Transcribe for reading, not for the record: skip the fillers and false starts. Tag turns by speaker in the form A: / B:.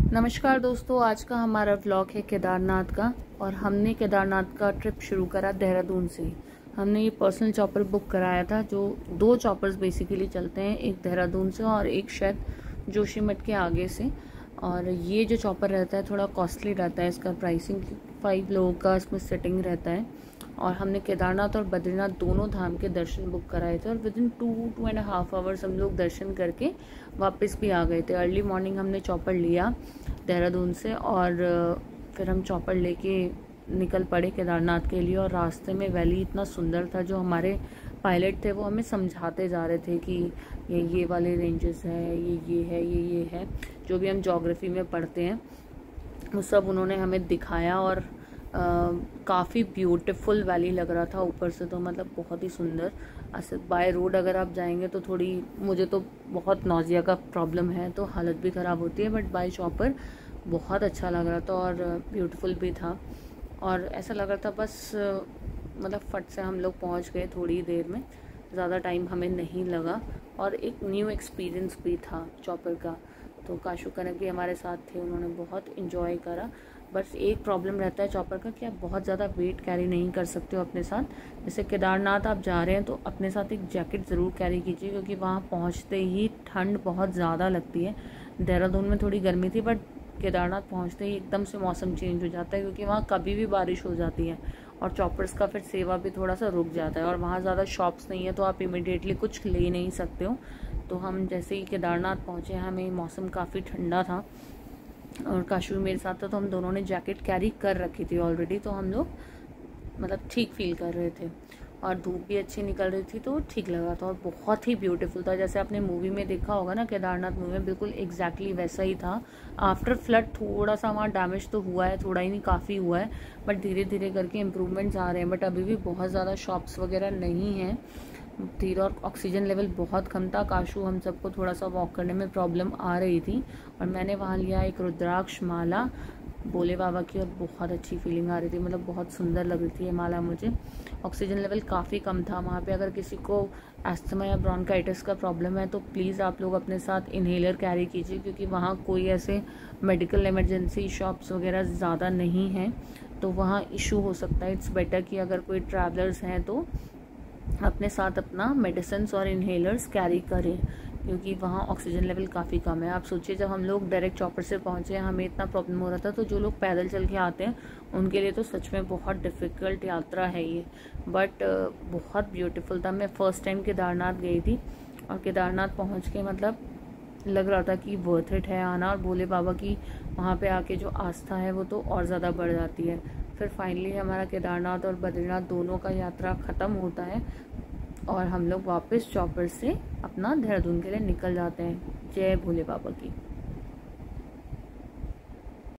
A: नमस्कार दोस्तों, आज का हमारा व्लॉग है केदारनाथ का। और हमने केदारनाथ का ट्रिप शुरू करा देहरादून से। हमने ये पर्सनल चॉपर बुक कराया था, जो दो चॉपर्स बेसिकली चलते हैं, एक देहरादून से और एक शायद जोशीमठ के आगे से। और ये जो चॉपर रहता है थोड़ा कॉस्टली रहता है, इसका प्राइसिंग 5 लोगों का इसमें सेटिंग रहता है। और हमने केदारनाथ और बद्रीनाथ दोनों धाम के दर्शन बुक कराए थे और विदिन 2.5 आवर्स हम लोग दर्शन करके वापस भी आ गए थे। अर्ली मॉर्निंग हमने चॉपर लिया देहरादून से और फिर हम चॉपर लेके निकल पड़े केदारनाथ के लिए। और रास्ते में वैली इतना सुंदर था, जो हमारे पायलट थे वो हमें समझाते जा रहे थे कि ये वाले रेंजेस है, ये है, ये है, जो भी हम ज्योग्राफी में पढ़ते हैं वो सब उन्होंने हमें दिखाया। और काफ़ी ब्यूटीफुल वैली लग रहा था ऊपर से, तो मतलब बहुत ही सुंदर। ऐसे बाय रोड अगर आप जाएंगे तो थोड़ी, मुझे तो बहुत नौजिया का प्रॉब्लम है तो हालत भी ख़राब होती है, बट बाय चॉपर बहुत अच्छा लग रहा था और ब्यूटीफुल भी था। और ऐसा लग रहा था बस मतलब फट से हम लोग पहुंच गए थोड़ी देर में, ज़्यादा टाइम हमें नहीं लगा। और एक न्यू एक्सपीरियंस भी था चॉपर का। तो काशू कनक भी हमारे साथ थे, उन्होंने बहुत इन्जॉय करा। बस एक प्रॉब्लम रहता है चॉपर का कि आप बहुत ज़्यादा वेट कैरी नहीं कर सकते हो अपने साथ। जैसे केदारनाथ आप जा रहे हैं तो अपने साथ एक जैकेट ज़रूर कैरी कीजिए, क्योंकि वहाँ पहुँचते ही ठंड बहुत ज़्यादा लगती है। देहरादून में थोड़ी गर्मी थी, बट केदारनाथ पहुँचते ही एकदम से मौसम चेंज हो जाता है, क्योंकि वहाँ कभी भी बारिश हो जाती है। और चॉपर्स का फिर सेवा भी थोड़ा सा रुक जाता है, और वहाँ ज़्यादा शॉप्स नहीं है तो आप इमिडिएटली कुछ ले नहीं सकते हो। तो हम जैसे ही केदारनाथ पहुँचे, हमें मौसम काफ़ी ठंडा था और काशू मेरे साथ था, तो हम दोनों ने जैकेट कैरी कर रखी थी ऑलरेडी, तो हम लोग मतलब ठीक फील कर रहे थे। और धूप भी अच्छी निकल रही थी तो ठीक लगा था, और बहुत ही ब्यूटीफुल था। जैसे आपने मूवी में देखा होगा ना, केदारनाथ मूवी में बिल्कुल एग्जैक्टली वैसा ही था। आफ्टर फ्लड थोड़ा सा वहाँ डैमेज तो हुआ है, थोड़ा ही नहीं काफ़ी हुआ है, बट धीरे धीरे करके इम्प्रूवमेंट्स आ रहे हैं। बट अभी भी बहुत ज़्यादा शॉप्स वगैरह नहीं हैं धीरे, और ऑक्सीजन लेवल बहुत कम था। काशू हम सबको थोड़ा सा वॉक करने में प्रॉब्लम आ रही थी, और मैंने वहाँ लिया एक रुद्राक्ष माला भोले बाबा की, और बहुत अच्छी फीलिंग आ रही थी, मतलब बहुत सुंदर लग रही थी ये माला मुझे। ऑक्सीजन लेवल काफ़ी कम था वहाँ पे। अगर किसी को एस्थमा या ब्रोंकाइटिस का प्रॉब्लम है तो प्लीज़ आप लोग अपने साथ इन्हेलर कैरी कीजिए, क्योंकि वहाँ कोई ऐसे मेडिकल इमरजेंसी शॉप्स वगैरह ज़्यादा नहीं हैं, तो वहाँ इशू हो सकता है। इट्स बेटर कि अगर कोई ट्रैवलर्स हैं तो अपने साथ अपना मेडिसिन और इन्हेलर्स कैरी करें, क्योंकि वहाँ ऑक्सीजन लेवल काफ़ी कम है। आप सोचिए, जब हम लोग डायरेक्ट चॉपर से पहुँचे हमें इतना प्रॉब्लम हो रहा था, तो जो लोग पैदल चल के आते हैं उनके लिए तो सच में बहुत डिफ़िकल्ट यात्रा है ये। बट बहुत ब्यूटीफुल था। मैं फ़र्स्ट टाइम केदारनाथ गई थी, और केदारनाथ पहुँच के मतलब लग रहा था कि वर्थ इट है आना। और भोले बाबा की वहाँ पे आके जो आस्था है वो तो और ज़्यादा बढ़ जाती है। फिर फाइनली हमारा केदारनाथ और बद्रीनाथ दोनों का यात्रा ख़त्म होता है, और हम लोग वापस चॉपर से अपना देहरादून के लिए निकल जाते हैं। जय भोले बाबा की।